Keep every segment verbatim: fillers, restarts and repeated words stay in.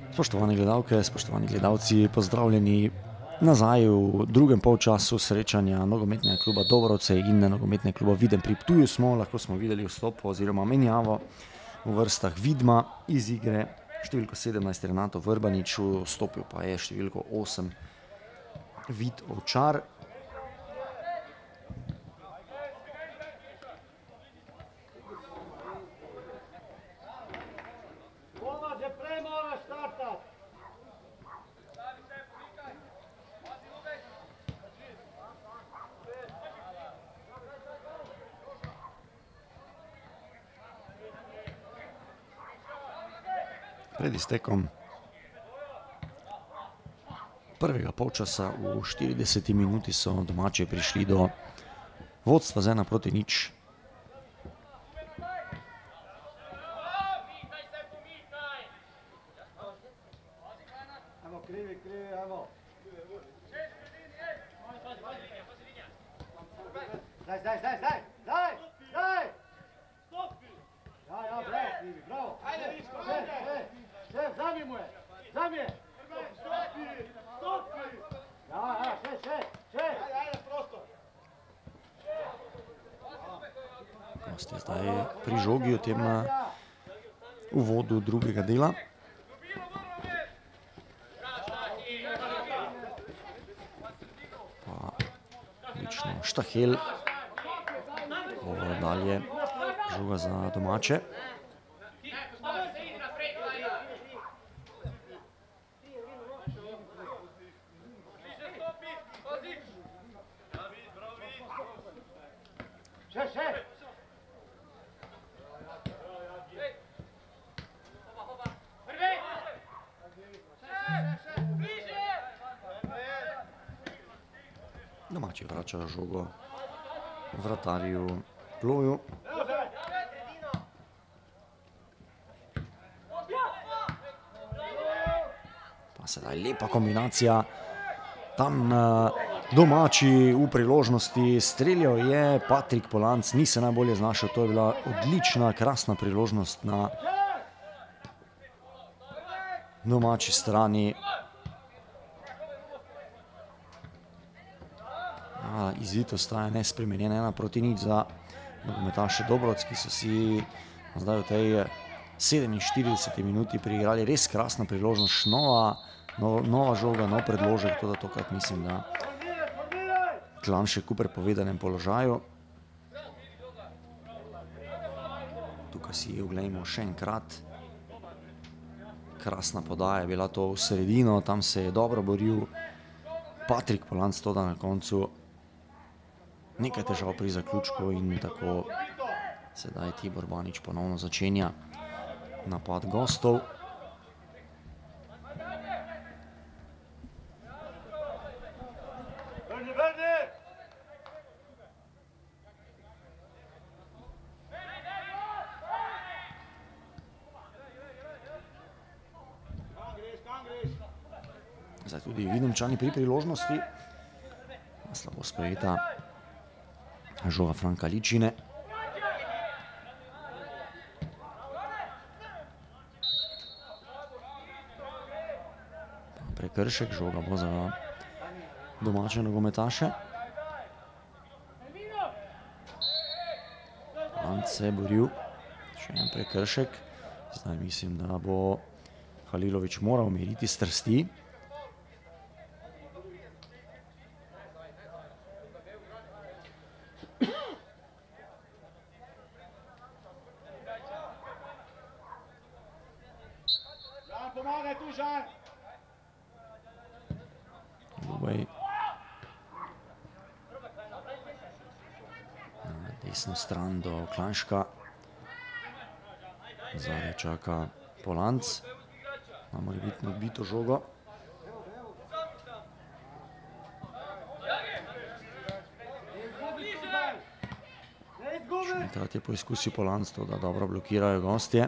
Spoštovane gledalke, spoštovani gledalci, pozdravljeni nazaj v drugem polčasu srečanja nogometnega kluba Dobrovce in nogometnega kluba Videm. Pri Ptuju smo, lahko smo videli vstop oziroma menjavo v vrstah Vidma iz igre. Številko sedemnajst Renato Vrbanič, vstopil pa je številko osem Vid Ovčar. Pred iztekom prvega polčasa v štirideseti minuti so domači prišli do vodstva z ena proti nič. Gost je zdaj pri žogi v tem uvodu drugega dela. Pa odlično Štahel. Dalje žoga za domače. Domači vračajo žogo vratarju Ploju. Pa sedaj lepa kombinacija. Tam domači v priložnosti streljal je Patrik Polanc, ni se najbolje znašel. To je bila odlična, krasna priložnost na domači strani. Izid ostaja nespremenjen, ena proti nič za nogometaše Dobrovc, ki so si zdaj v tej sedeminštirideseti minuti priigrali res krasna priložnost. Nova, nova žoga, nov predložek, to da tokrat mislim, da Klanšek v prepovedanem položaju. Tukaj si oglejmo še enkrat. Krasna podaja je bila to v sredino, tam se je dobro boril Patrik Polanc, to da na koncu nekaj težav pri zaključku in tako sedaj Tibor Banič ponovno začenja napad gostov. Zdaj tudi Videmčani pri priložnosti. Slabo sprejeta žoga Franka Ličine. Prekršek, žoga bo za domače nogometaše. Polanc se je boril, še en prekršek. Zdaj mislim, da bo Halilović moral umiriti strasti. Ljubej na desno stran do Klanška. Zadaj čaka Polanc na morebitno odbito žogo. Še enkrat je poizkusil Polanc, to da dobro blokirajo gostje.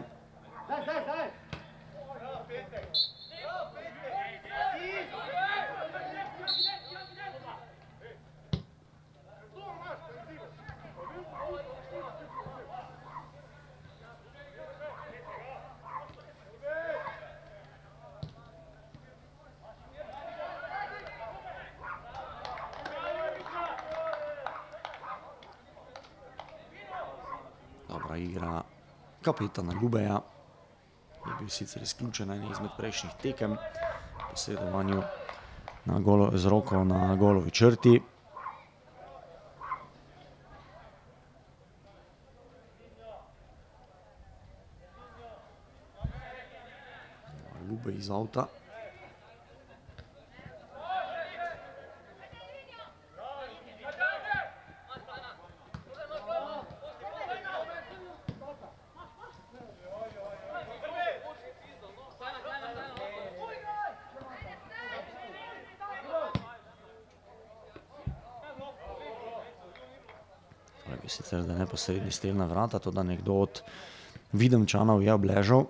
Dobra igra kapetana Ljubeja. Je bil sicer izključen na eni izmed prejšnjih tekem. Posredovanju na golo, z roko na golovi črti. Ljubej iz avta. Sicer, da je neposredni strel na vrata, to da nekdo od Videmčanov je obležal.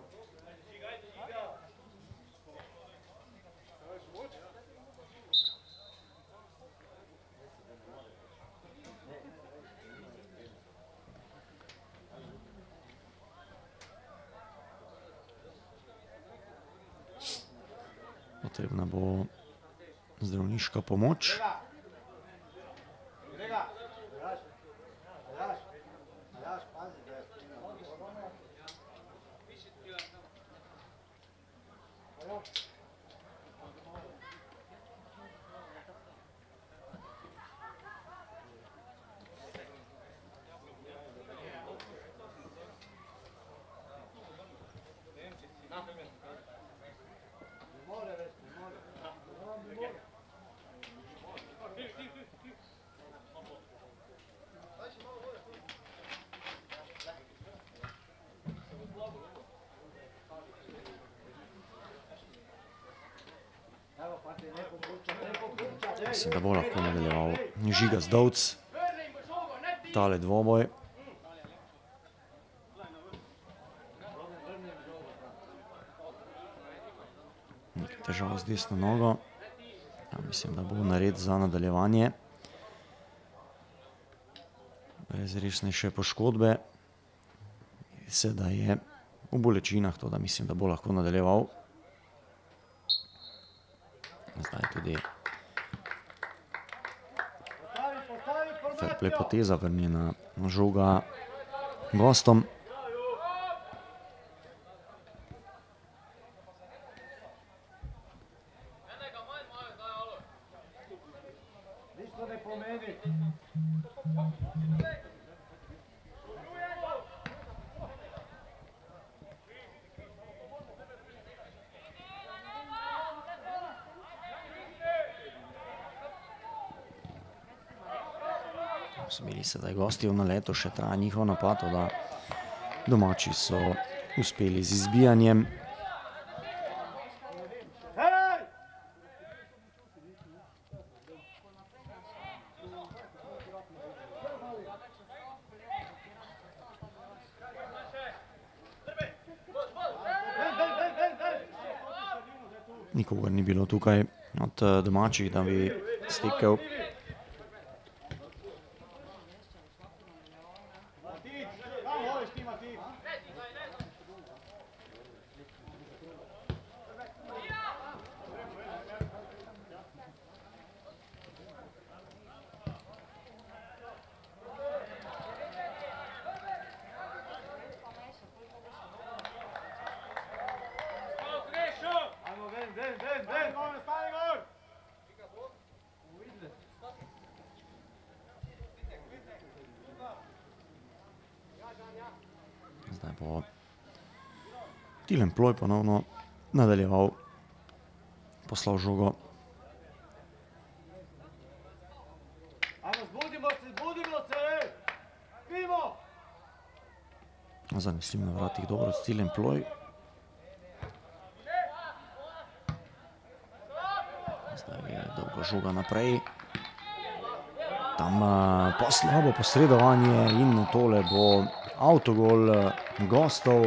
Potrebna bo zdravniška pomoč. Mislim, da bo lahko nadaljeval Žiga Zdovc. Tale dvoboj. Nekaj težav z desno nogo. Ja, mislim, da bo nared za nadaljevanje. Brez resnejše poškodbe. Vidi se, da je v bolečinah, to da mislim, da bo lahko nadaljeval. Zdaj tudi fairplay poteza, vrnjena žoga gostom. Smeli se, da je gosti v naletu, še traja njihov napad, da domači so uspeli z izbijanjem. Nikogar ni bilo tukaj od domačih, da bi stekel. Zdaj bo Tilen Ploj ponovno nadaljeval, poslal žogo. Zdaj mislim na vratih dobro od Tilen Ploj. Zdaj je dolga žoga naprej. Tam pa slabo posredovanje in tole bo avtogol gostov.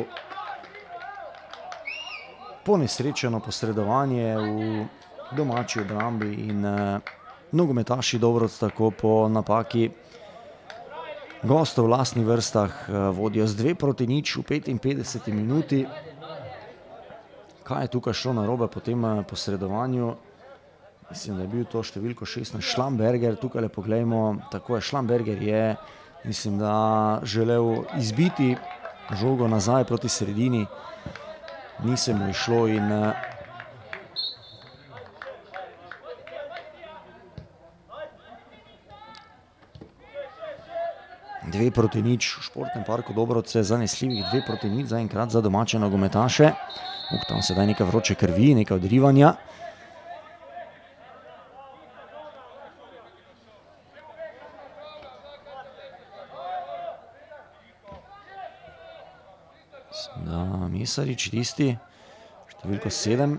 Ponesrečeno posredovanje v domači obrambi in nogometaši Dobrovc tako po napaki gostov v lastnih vrstah vodijo z dve proti nič v petinpetdeseti minuti. Kaj je tukaj šlo narobe po tem posredovanju? Mislim, da je bil to številko šestnajst Šlamberger. Tukaj le poglejmo, tako je, Šlamberger je mislim, da želel izbiti žogo nazaj proti sredini. Ni se mu išlo in dve proti nič v Športnem parku Dobrovce, zanesljivih dve proti nič zaenkrat za domače nogometaše. Uh, tam sedaj nekaj vroče krvi, nekaj odrivanja. Da, Mesarič tisti, številko sedem.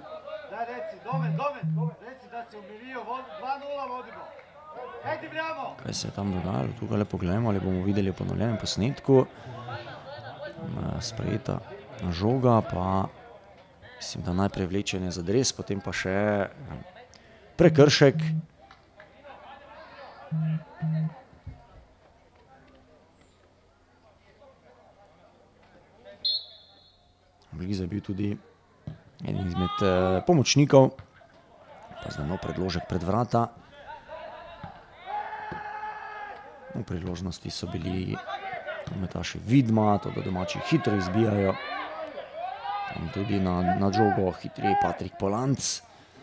Kaj se je tam dogajalo? Tukaj le pogledamo, ali bomo videli v ponovljenem posnetku. Sprejeta žoga, pa mislim, da najprej vlečenje za dres, potem pa še prekršek. Blizu je bil tudi en izmed pomočnikov, pa zdaj nov predložek pred vrata. V priložnosti so bili nogometaši Vidma, to da domači hitro izbijajo. Tam tudi na, na žogo hitri Patrik Polanc.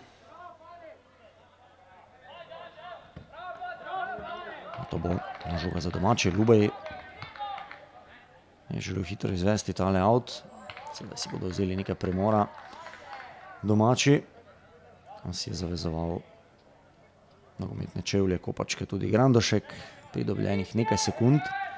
To bo žoga za domače. Ljubej je želel hitro izvesti tale out. Sedaj si bodo vzeli nekaj premora domači. On si je zavezoval nogometne čevlje, kopačke tudi Grandošek. Pridobljenih nekaj sekund.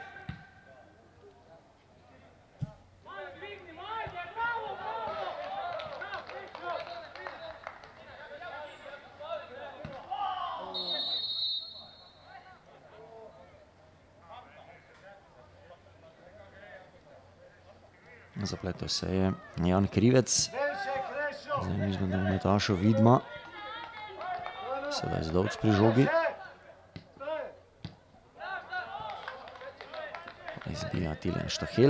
Zapletel se je Jan Krivec. Zdaj izmed nogometašev Vidma. Sedaj Zdovc pri žogi. Izbija Tilen Štahel.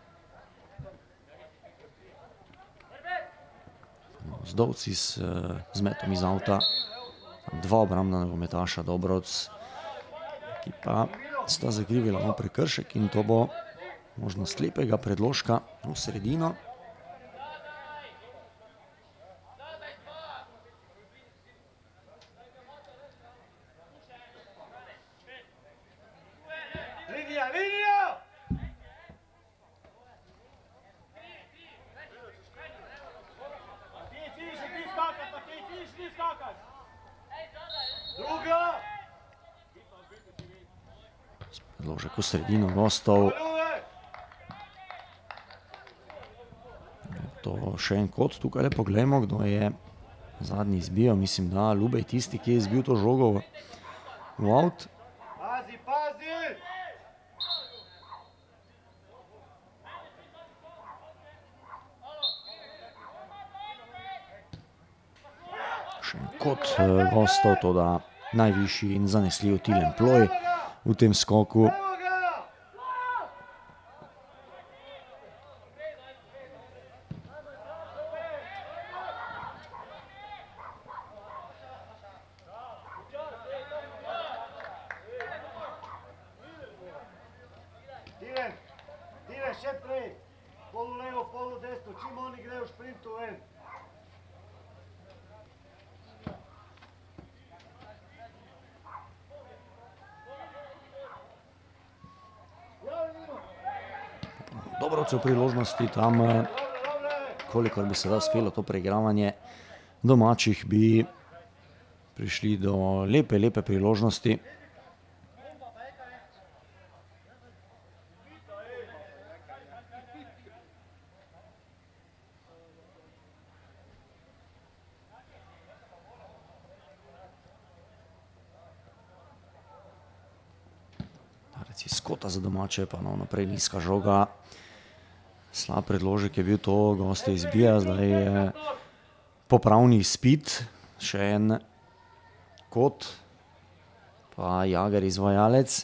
Zdovc z zmetom iz avta. Dva obrambna nogometaša Dobrovc, ki pa sta zakrivila nov prekršek in to bo možnost lepega predložka v sredino. Predložek v sredino gostov. To še en kot, tukaj le pogledamo, kdo je zadnji izbijal. Mislim, da Ljubej tisti, ki je izbil to žogo v out. Pazi, pazi! Še en kot gostov, to da najvišji in zanesljiv Tilen Ploj v tem skoku. Dobrovcev priložnosti tam, kolikor bi se da uspelo to preigravanje domačih, bi prišli do lepe, lepe priložnosti. Reci skota za domače, pa no naprej nizka žoga. Slab predložek je bil to, goste izbija, zdaj je popravni izpit, še en kot, pa Jager izvajalec.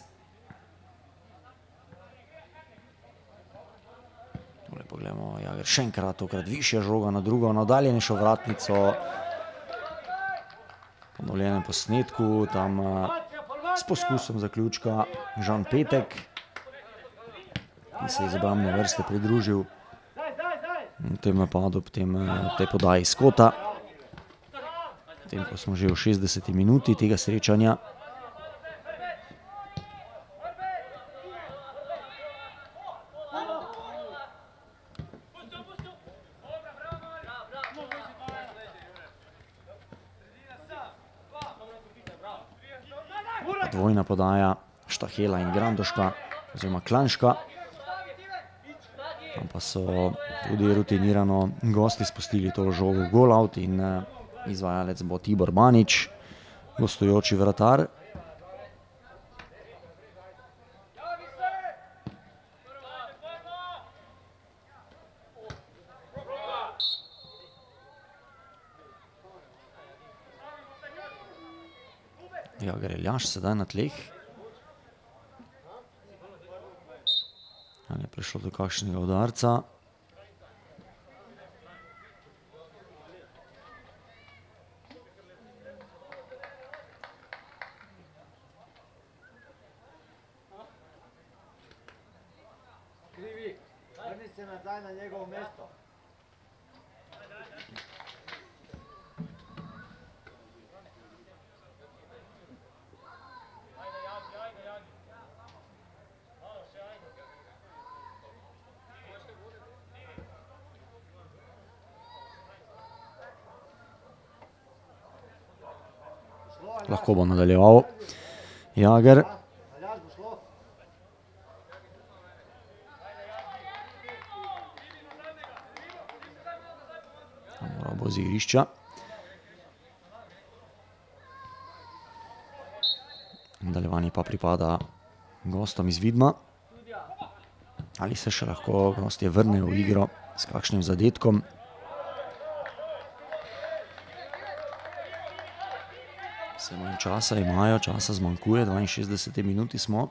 Tole pogledamo, Jager še enkrat, tokrat višja žoga na drugo, na oddaljenejšo vratnico. Po ponovljenem posnetku, tam s poskusom zaključka Žan Petek. ki se je iz obrambne vrste pridružil v tem napadu, v tem, tej podaji Skota. Potem, ko smo že v šestdeseti minuti tega srečanja. Dvojna podaja Štahela in Grandoška, oziroma Klanška. Tam pa so tudi rutinirano gosti spustili to žogo v goal out in izvajalec bo Tibor Banič, gostujoči vratar. Jager Eljaš sedaj na tleh. Ali je prišlo do kakšnega udarca? Krivi, vrni se nazaj na njegovo mesto. Lahko bo nadaljeval Jager. Moral bo z igrišča. Nadaljevanje pa pripada gostom iz Vidma. Ali se še lahko gostje vrnejo v igro s kakšnim zadetkom? Vse manj časa imajo, časa zmanjkuje, dvainšestdeseti minuti smo.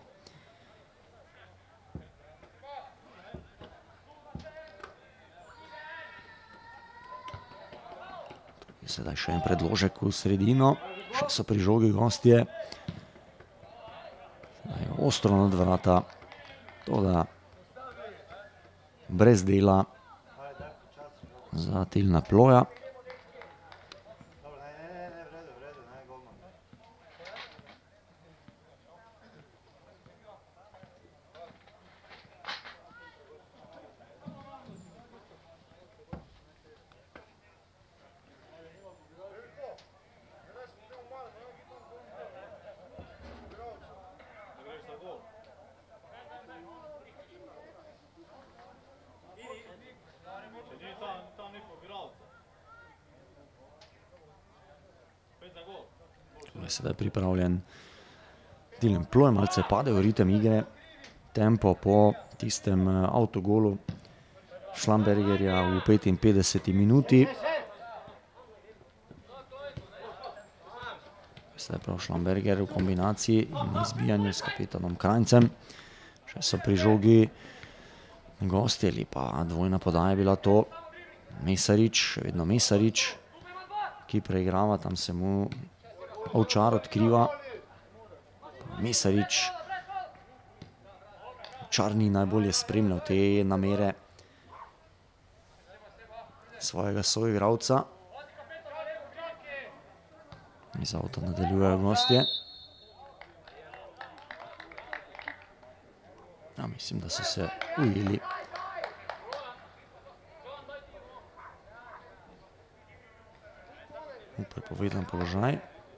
Sedaj še en predložek v sredino, še so pri žogi gostje. Sedaj je ostro nad vrata, toda brez dela za Tilna Ploja. Je sedaj pripravljen Tilen Ploj, malce pade v ritem igre, tempo po tistem avtogolu Šlambergerja v petinpetdeseti minuti. Sedaj prav Šlamberger v kombinaciji in izbijanju s kapetanom Krajncem. Še so pri žogi gostje, ali pa dvojna podaja je bila to. Mesarič, še vedno Mesarič, ki preigrava, tam se mu Ovčar odkriva. Mesarič. Ovčar ni najbolje spremljal te namere svojega soigralca. Iz avta nadaljujejo gostje. Ja, mislim, da so se ujeli. V prepovedan položaj.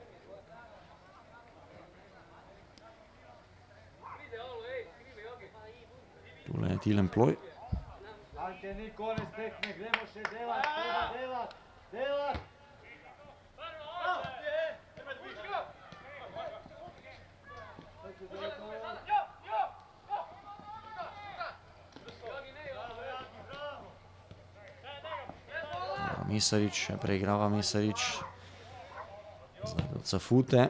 Tule je Tilen Ploj. Ante, ni konec tekme, gremo še delat, treba delat, delat. Mesarič, preigrava Mesarič. Zdaj do Cafute.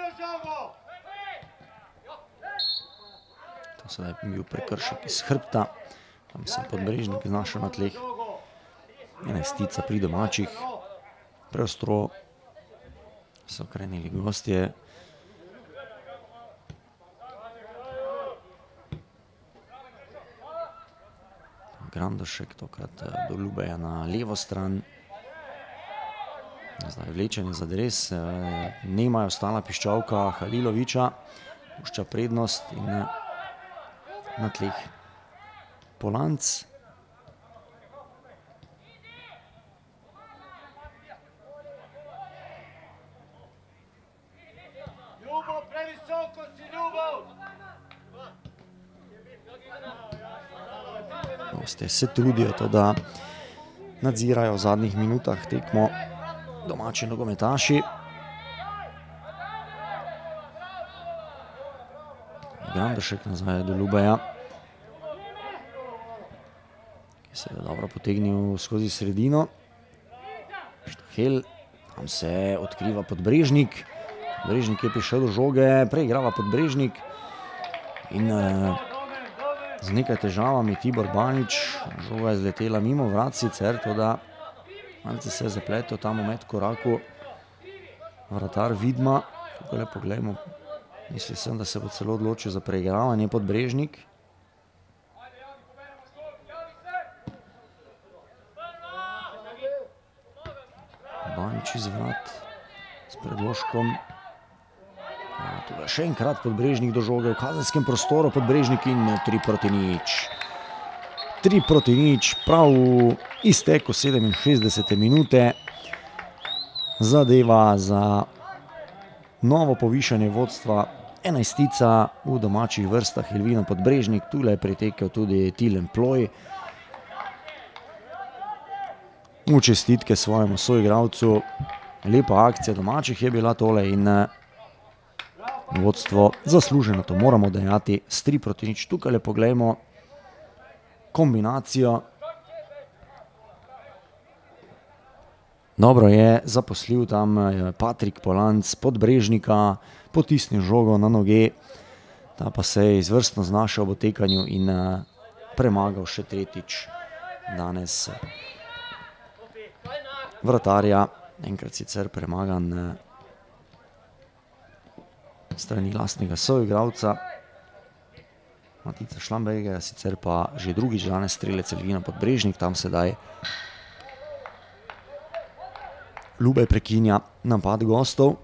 To sedaj je bil prekršek iz hrbta. Tam se je Podbrežnik znašel na tleh. Enajstica pri domačih. Preostro so krenili gostje. Grandošek tokrat do Ljubeja na levo stran. Zdaj vlečenje za dres. Nema je ostala piščalka Haliloviča. Pušča prednost in na tleh Polanc. Ljubo, previsoko si, Ljubo! Gostje se trudijo to, da nadzirajo v zadnjih minutah tekmo domači nogometaši. Grandošek nazaj do Ljubeja, ki se je dobro potegnil skozi sredino. Štahel, tam se odkriva Podbrežnik. Podbrežnik je prišel do žoge, preigrava Podbrežnik in z nekaj težavami Tibor Banič. Žoga je zletela mimo vrat sicer, to da malce se je zapletel tam v medkoraku vratar Vidma. Tukaj poglejmo, mislil sem, da se bo celo odločil za preigravanje Podbrežnik. Banič iz vrat s predložkom. Tukaj še enkrat Podbrežnik do žoge v kazenskem prostoru, Podbrežnik in tri proti nič. tri proti nič, prav v izteku sedeminšestdesete minute. Zadeva za novo povišanje vodstva. Enajstica v domačih vrstah Elvino Podbrežnik. Tule je pritekel tudi Tilen Ploj. V čestitke svojemu soigralcu. Lepa akcija domačih je bila tole in vodstvo zasluženo, to moramo dejati, s tri proti nič. Tukaj le poglejmo kombinacijo. Dobro je zaposlil tam Patrik Polanc Podbrežnika, potisnil žogo na noge, ta pa se je izvrstno znašel v tekanju in premagal še tretjič danes vratarja, enkrat sicer premagan strani lastnega soigralca Matica Šlambergerja, sicer pa že drugič danes strelec Elvino Podbrežnik. Tam sedaj Ljubej prekinja napad gostov.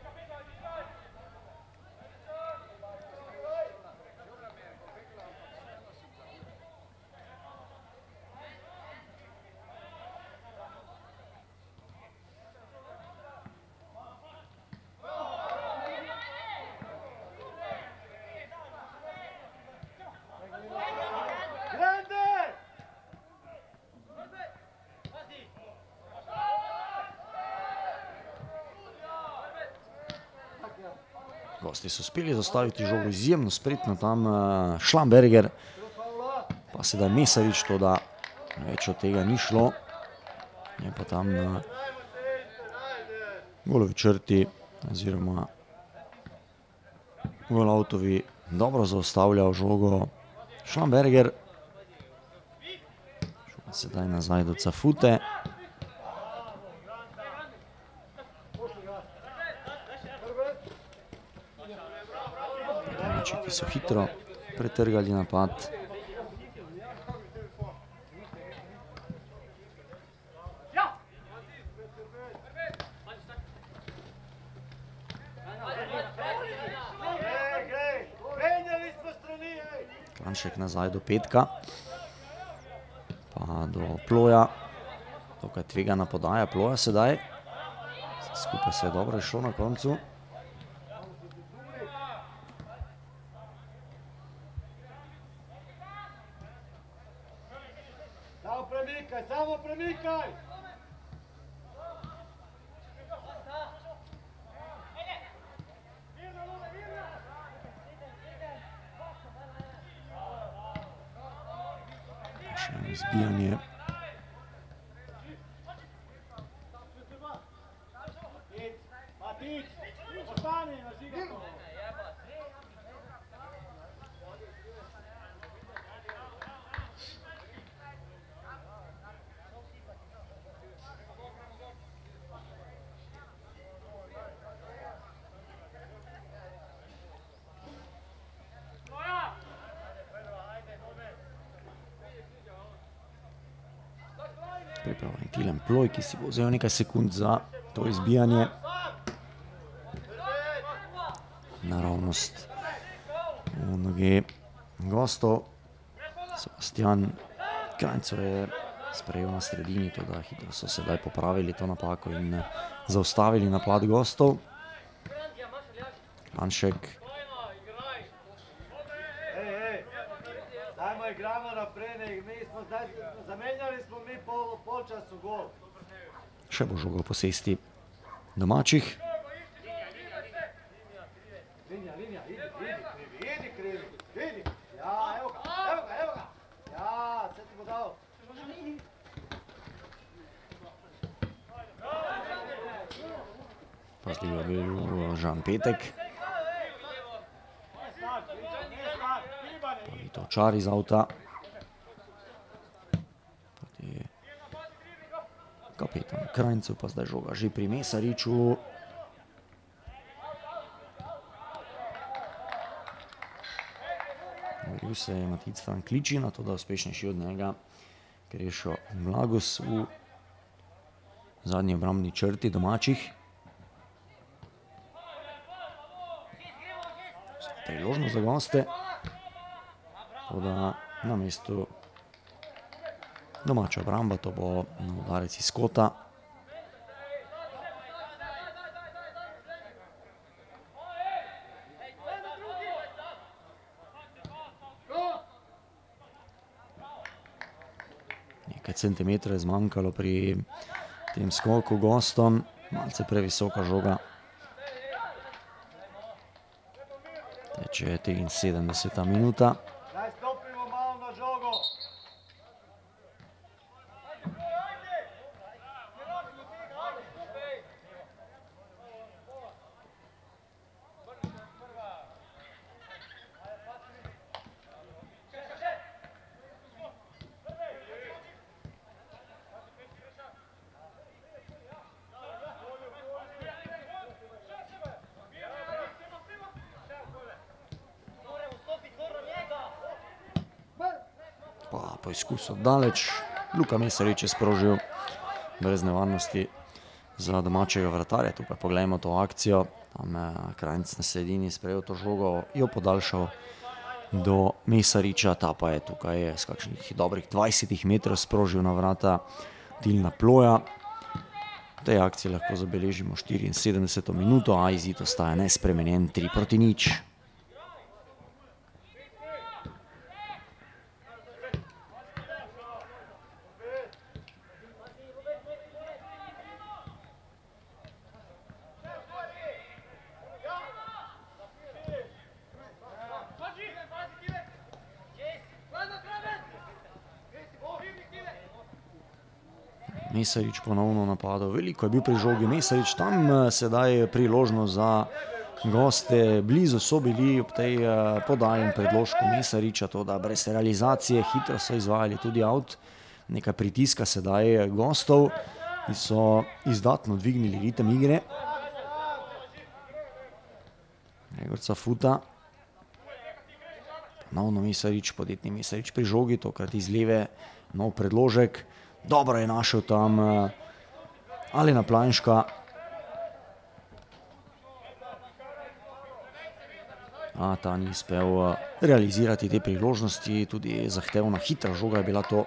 Gosti so uspeli zastaviti žogo izjemno spretno, tam Šlamberger, pa sedaj Mesarič, to da več od tega ni šlo. Je pa tam na golovi črti oziroma golovtovi dobro zaustavljal žogo Šlamberger. Sedaj nazaj do Cafute. Ki so hitro pretrgali napad. Klanšek nazaj do Petka, pa do Ploja. Tukaj tvegana podaja Ploja sedaj. Skupaj se je dobro išlo na koncu. Samo premikaj, samo premikaj! Še eno izbijanje. Matič, ostani na žiga! pripravljen Tilen Ploj, ki si bo vzel nekaj sekund za to izbijanje. Naravnost v noge gostov. Sebastian Krajnco je sprejel na sredini, tudi hitro so sedaj popravili to napako in zaustavili napad gostov. Lanšek. Dajmo igramo naprej, mi smo zdaj, zamenjali smo mi pol, polčas v gol. Še bo žogo posesti domačih. Linja, linja, idi, idi, idi krivi, idi. Ja, evo ga, evo ga, evo ga. Ja, se ti bo dal. Pazljivo je bil Žan Petek. Vito Čar iz avta. Proti kapetan Krajncu, pa zdaj žoga že pri Mesariču. Govoril se je Matic Frankliči, na to, da uspešnejši od njega Krešo Mlagus v zadnji obrambni črti domačih. Priložnost za goste. Toda na mestu domača obramba, to bo na udarec iz kota. Nekaj centimetrov je zmanjkalo pri tem skoku gostom, malce previsoka žoga. Teče triinsedemdeseta minuta. Daj stopimo malo na žogo. Pa poizkus oddaleč. Luka Mesarič je sprožil brez nevarnosti za domačega vratarja. Tukaj pogledajmo to akcijo. Tam je Krajnc na sredini sprejel to žogo, jo podaljšal do Mesariča. Ta pa je tukaj z kakšnih dobrih dvajsetih metrov sprožil na vrata Tilna Ploja. V tej akciji lahko zabeležimo štiriinsedemdeseto minuto, a izid ostaja nespremenjen, tri proti nič. Mesarič ponovno napadal, veliko je bil pri žogi Mesarič, tam sedaj priložnost za goste, blizu so bili ob tej podaji predložku Mesariča, to da brez realizacije, hitro so izvajali tudi out, nekaj pritiska sedaj gostov, ki so izdatno dvignili ritem igre. Gregorca Futa, ponovno Mesarič, podjetni Mesarič pri žogi, tokrat iz leve, nov predložek. Dobro je našel tam Alena Planška. A ta ni uspel realizirati te priložnosti, tudi zahtevna hitra žoga je bila to.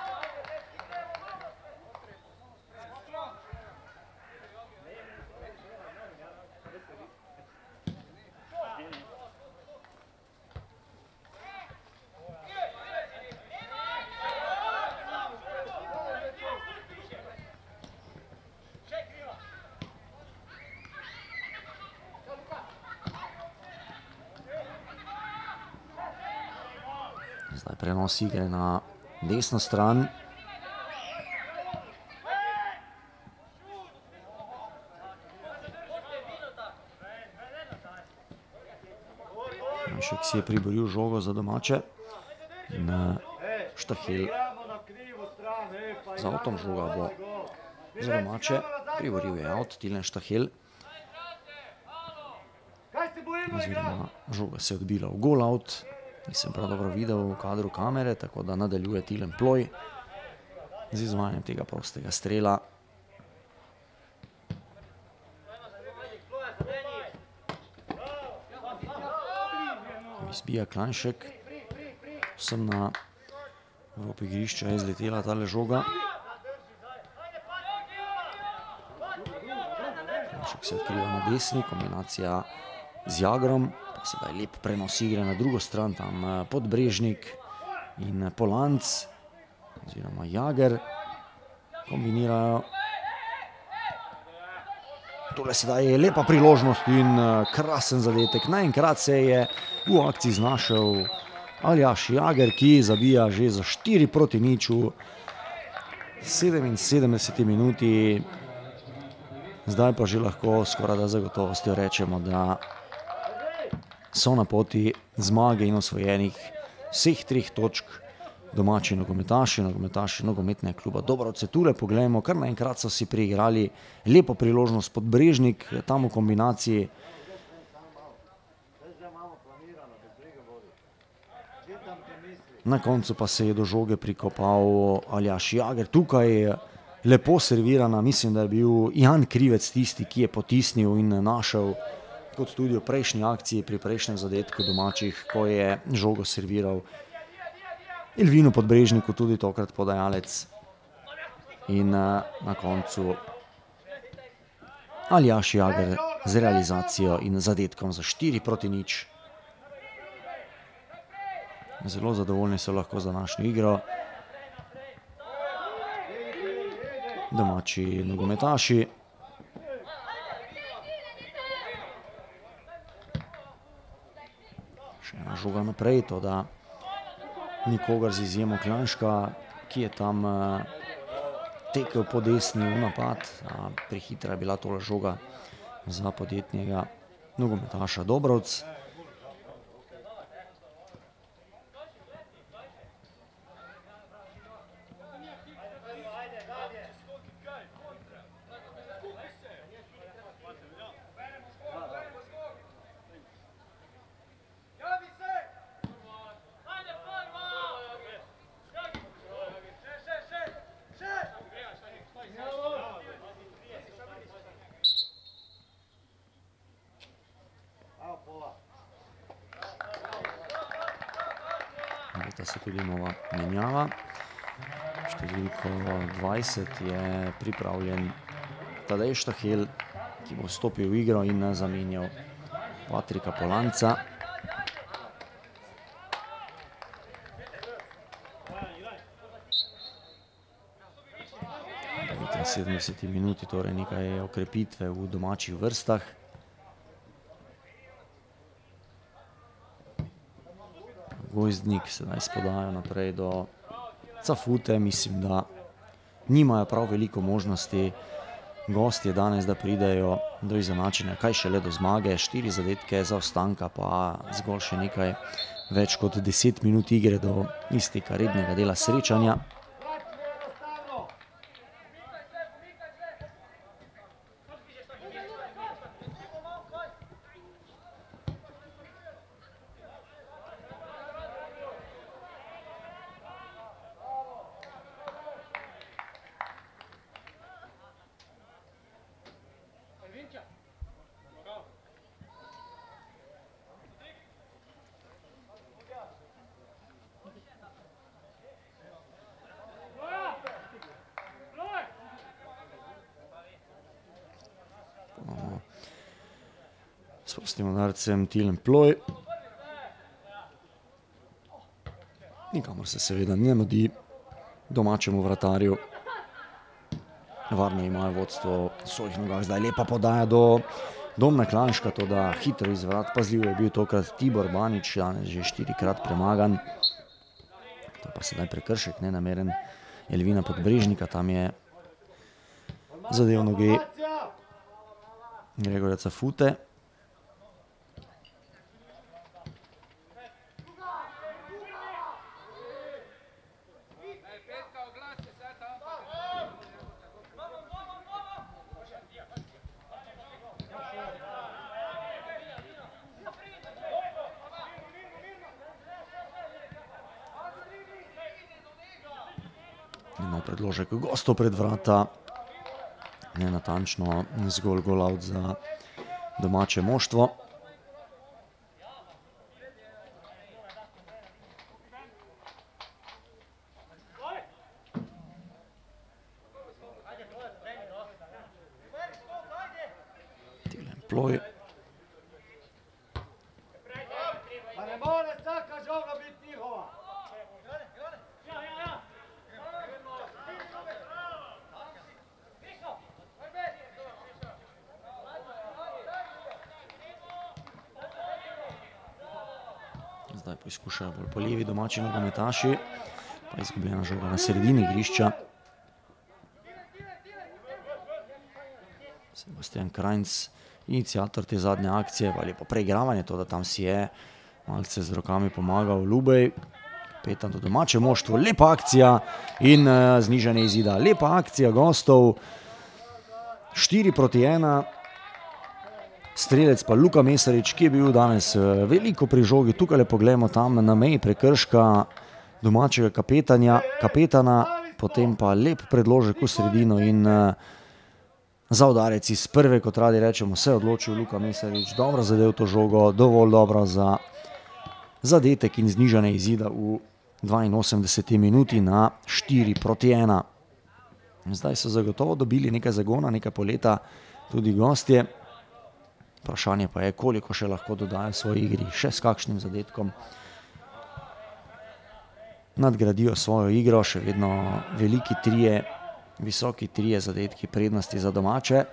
Zdaj prenos igre na desno stran. Planšek si je priboril žogo za domače. In Štahel za avtom žoga bo za domače. Priboril je out, Tilen Štahel. Oziroma žoga se je odbila v gol out. Nisem prav dobro videl v kadru kamere, tako da nadaljuje Tilen Ploj. z izvajanjem tega prostega strela. Izbija Klajnšek. Vsem na rob igrišča je izletela tale žoga. Klajnšek se odkriva na desni, kombinacija z Jagrom. Pa sedaj lep prenos igre na drugo stran, tam Podbrežnik in Polanc oziroma Jager kombinirajo. Tole sedaj je lepa priložnost in krasen zadetek. Naenkrat se je v akciji znašel Aljaž Jager, ki zabija že za štiri proti nič v sedeminsedemdeseti minuti. Zdaj pa že lahko skoraj da zagotovostjo rečemo, da so na poti zmage in osvojenih vseh treh točk domači nogometaši, nogometaši nogometnega kluba Dobrovce. Tule poglejmo, kar naenkrat so si priigrali lepo priložnost Podbrežnik, tam v kombinaciji. Na koncu pa se je do žoge prikopal Aljaž Jager. Tukaj lepo servirana, mislim, da je bil Jan Krivec tisti, ki je potisnil in našel, kot tudi v prejšnji akciji, pri prejšnjem zadetku domačih, ko je žogo serviral Elvinu Podbrežniku, tudi tokrat podajalec. In na koncu Aljaž Jager z realizacijo in zadetkom za štiri proti nič. Zelo zadovoljni so lahko za današnjo igro domači nogometaši. Še ena žoga naprej, to da nikogar z izjemo Klajnška, ki je tam tekel po desni v napad. Prehitra je bila tole žoga za podjetnega nogometaša Dobrovc. Leta se tudi nova menjava. Številko dvajset je pripravljen Tadej Štahel, ki bo vstopil v igro in zamenjal Patrika Polanca. V devetinsedemdeseti minuti torej nekaj okrepitve v domačih vrstah. Gozdnik sedaj spodajo naprej do Cafute. Mislim, da nimajo prav veliko možnosti gostje danes, da pridejo do izenačenja, kaj šele do zmage. Štiri zadetke zaostanka, pa zgolj še nekaj več kot deset minut igre do izteka rednega dela srečanja. S prostim udarcem Tilen Ploj. Nikamor se seveda ne mudi domačemu vratarju. Varno imajo vodstvo v svojih nogah. Zdaj lepa podaja do Domna Klajnška, to da hitro izvrat. Pazljiv je bil tokrat Tibor Banič, danes že štirikrat premagan. To pa sedaj prekršek, nenameren Elvina Podbrežnika. Tam je zadev noge Gregorja Cafute. Ima predložek gostov pred vrata. Nenatančno zgolj gol-out za domače moštvo. Tilen Ploj. Pa ne more vsaka žoga biti njihova. Zdaj poizkušajo bolj po levi domači nogometaši. Pa izgubljena žoga na sredini igrišča. Sebastian Krajnc, iniciator te zadnje akcije, pa lepo preigravanje, to da tam si je malce z rokami pomagal Lubej. Petan do domače moštvo, lepa akcija in uh, znižanje izida. Lepa akcija gostov, štiri proti ena. Strelec pa Luka Mesarič, ki je bil danes uh, veliko pri žogi. Tukaj le pogledamo tam na meji prekrška domačega kapetanja, kapetana, potem pa lep predložek v sredino in uh, za udarec iz prve, kot radi rečemo, se je odločil Luka Mesarič. Dobro zadev to žogo, dovolj dobro za zadetek in znižanje izida v dvainosemdeseti minuti na štiri proti ena. Zdaj so zagotovo dobili nekaj zagona, nekaj poleta tudi gostje. Vprašanje pa je, koliko še lahko dodajo svoji igri, še s kakšnim zadetkom. Nadgradijo svojo igro, še vedno veliki trije, visoki trije zadetki prednosti za domače.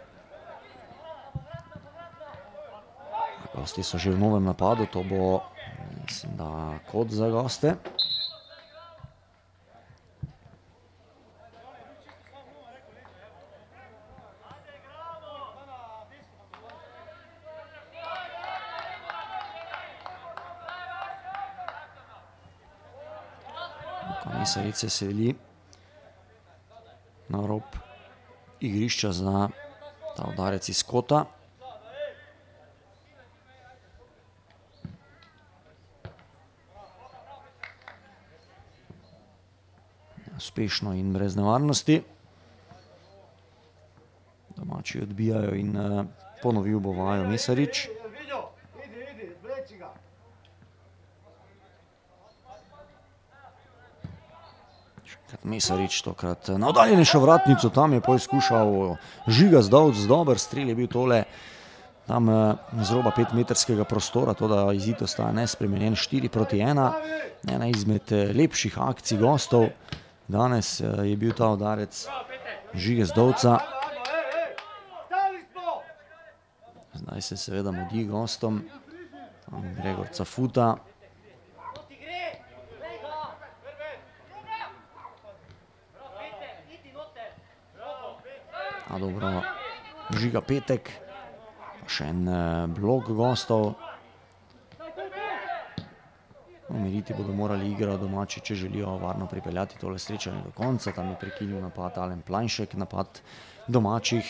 Gosti so že v novem napadu, to bo, mislim, da kot za goste. Mesarič se seli na rob igrišča za ta udarec iz kota. Uspešno in brez nevarnosti. Domači odbijajo in uh, ponovil bo vajo Mesarič. Mesarič tokrat na oddaljenejšo vratnico, tam je poizkušal Žiga Zdovc, dober strel je bil tole, tam z roba petmetrskega prostora, to da izid ostaja nespremenjen, štiri proti ena, ena izmed lepših akcij gostov. Danes je bil ta udarec Žige Zdovca. Zdaj se seveda mudi gostom, tam Gregor Cafuta. A dobro, Žiga Petek, pa še en blok gostov. Umiriti bodo morali igro domači, če želijo varno pripeljati tole srečanje do konca. Tam je prekinil napad Alen Planšek, napad domačih.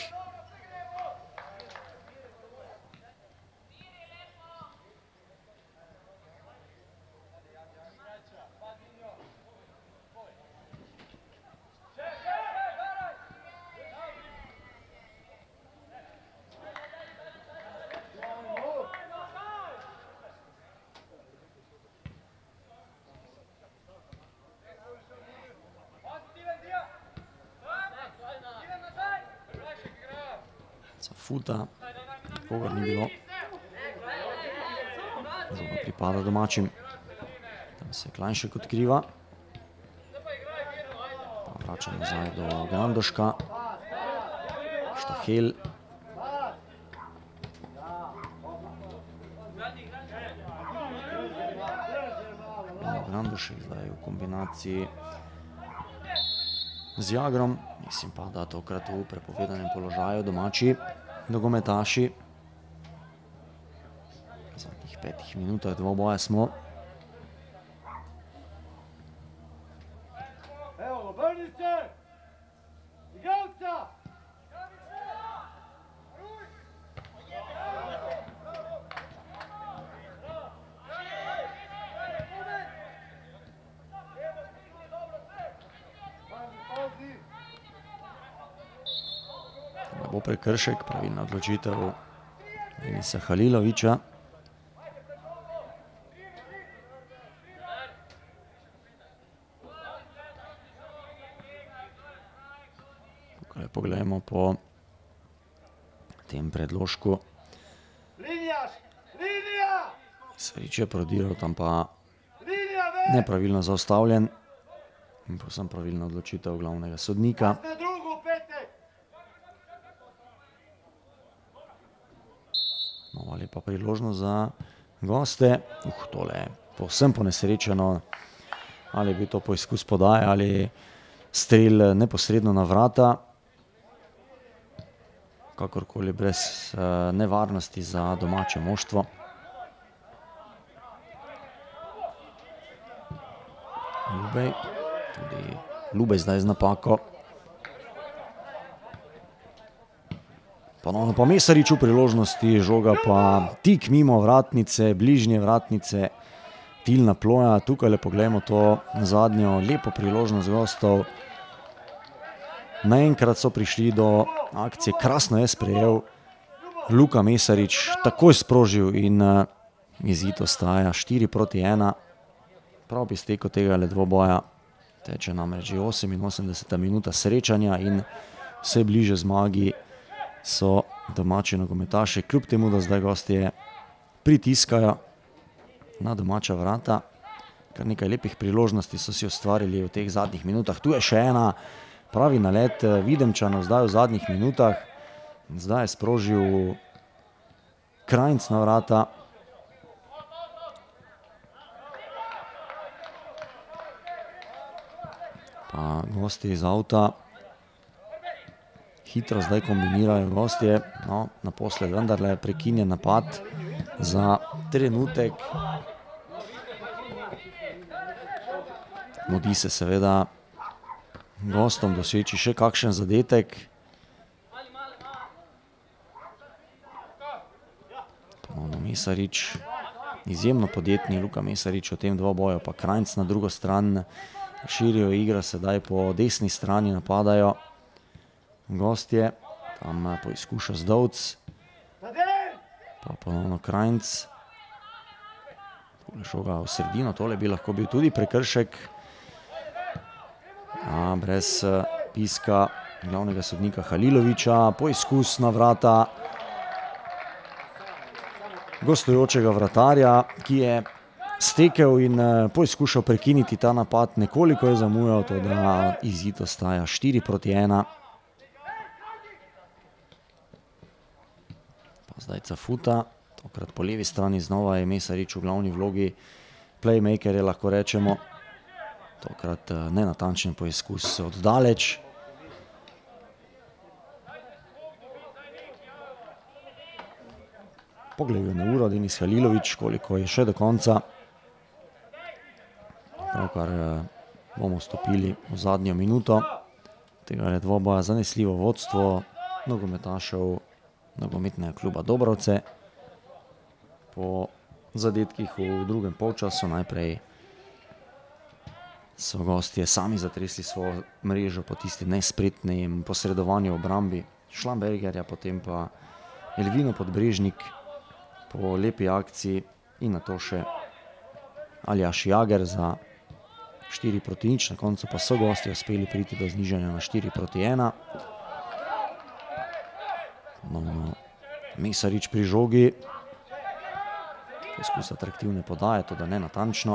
Futa, kogar ni bilo. Žoga pripada domačim. Tam se Klajnšek odkriva. Pa vrača nazaj do Grandoška. Štahel. Grandošek zdaj v kombinaciji z Jagrom. Mislim pa, da tokrat v prepovedanem položaju domači nogometaši. V zadnjih petih minutah dvoboja smo. Evo, obrni se! Igralca! Pauzi! bo prekršek, pravilna odločitev Denisa Halilovića. Tukaj pogledamo po tem predložku. Mesarič je prodiral, tam pa nepravilno zaustavljen in povsem pravilna odločitev glavnega sodnika. Nova lepa priložnost za goste. Uh, tole je povsem ponesrečeno. Ali je bil to poizkus podaje ali strel neposredno na vrata. Kakorkoli brez uh, nevarnosti za domače moštvo. Ljubej, tudi Ljubej zdaj z napako. Ponovno pa Mesarič v priložnosti, žoga pa tik mimo vratnice, bližnje vratnice, Tilna Ploja. Tukaj le pogledamo to zadnjo lepo priložnost gostov. Naenkrat so prišli do akcije, krasno je sprejel Luka Mesarič, takoj sprožil in uh, izid ostaja štiri proti ena. Prav bi stekel tega le dvoboja, teče namreč že oseminosemdeseta minuta srečanja in vse bliže zmagi so domači nogometaši, kljub temu, da zdaj gostje pritiskajo na domača vrata. Kar nekaj lepih priložnosti so si ustvarili v teh zadnjih minutah. Tu je še ena pravi nalet Videmčanov zdaj v zadnjih minutah. Zdaj je sprožil Krajnc na vrata. Pa gosti iz avta hitro zdaj kombinirajo gostje. No, naposled vendarle prekinjen napad za trenutek. Mudi se seveda gostom doseči še kakšen zadetek. Ponovno Mesarič, izjemno podjetni Luka Mesarič v tem dvoboju, pa Krajnc na drugo stran. Širijo igra, sedaj po desni strani napadajo gostje. Tam poizkuša Zdovc. Pa ponovno Krajnc. Tole žoga v sredino, tole bi lahko bil tudi prekršek. A brez piska glavnega sodnika Halilovića. Poizkus na vrata gostujočega vratarja, ki je stekel in poizkušal prekiniti ta napad. Nekoliko je zamujal, to da izid ostaja štiri proti ena. Pa zdaj Cafuta, tokrat po levi strani znova je Mesarič v glavni vlogi. Playmaker je, lahko rečemo. Tokrat nenatančen poizkus od daleč. Pogledaj na uro, Denis Halilović, koliko je še do konca. Pravkar bomo stopili v zadnjo minuto tega dvoboja. Zanesljivo vodstvo nogometašev nogometnega kluba Dobrovce. Po zadetkih v drugem polčasu najprej so gostje sami zatresli svojo mrežo po tisti nespretnem posredovanju v obrambi Šlambergerja, potem pa Elvino Podbrežnik po lepi akciji in nato še Aljaš Jager za štiri proti nič. Na koncu pa so gostje uspeli priti do znižanja na štiri proti ena. Ponovno Mesarič pri žogi. Poskus atraktivne podaje, to da ne natančno.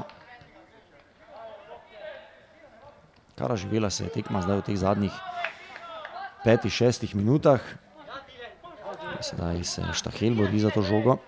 Kar živela se je tekma zdaj v teh zadnjih petih, šestih minutah. Sedaj se Štahel bori za to žogo.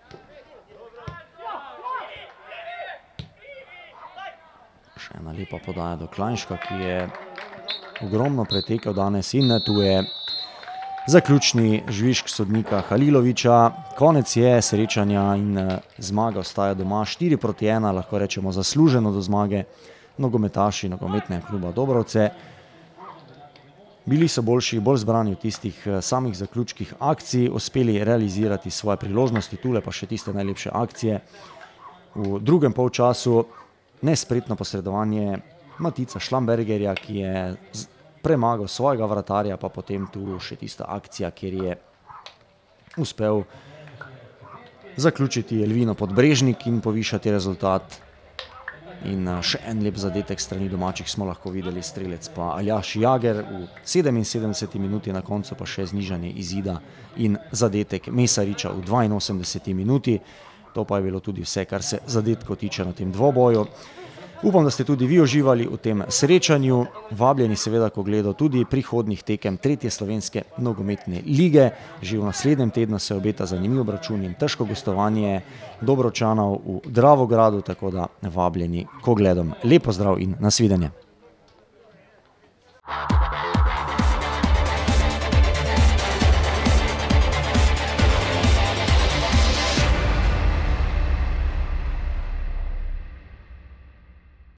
Še ena lepa podaja do Klajnška, ki je ogromno pretekel danes in tu je zaključni žvižg sodnika Halilovića. Konec je srečanja in zmaga ostaja doma štiri proti ena, lahko rečemo zasluženo do zmage nogometaši nogometnega kluba Dobrovce. Bili so boljši, bolj zbrani v tistih samih zaključkih akcij, uspeli realizirati svoje priložnosti, tule pa še tiste najlepše akcije. V drugem polčasu nespretno posredovanje Matica Šlambergerja, ki je premagal svojega vratarja, pa potem tu še tista akcija, kjer je uspel zaključiti Elvino Podbrežnik in povišati rezultat. In še en lep zadetek strani domačih smo lahko videli, strelec pa Aljaž Jager v sedeminsedemdeseti minuti, na koncu pa še znižanje izida in zadetek Mesariča v dvainosemdeseti minuti. To pa je bilo tudi vse, kar se zadetkov tiče na tem dvoboju. Upam, da ste tudi vi uživali v tem srečanju. Vabljeni seveda, ko gledajo tudi prihodnjih tekem tretje slovenske nogometne lige. Že v naslednjem tednu se obeta zanimiv obračun in težko gostovanje Dobrovčanov v Dravogradu, tako da vabljeni, ko gledam. Lep pozdrav in nasvidenje.